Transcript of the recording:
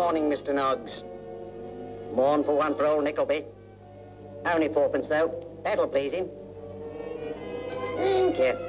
morning, Mr. Noggs. Morn for one for old Nickleby. Only fourpence, though. That'll please him. Thank you.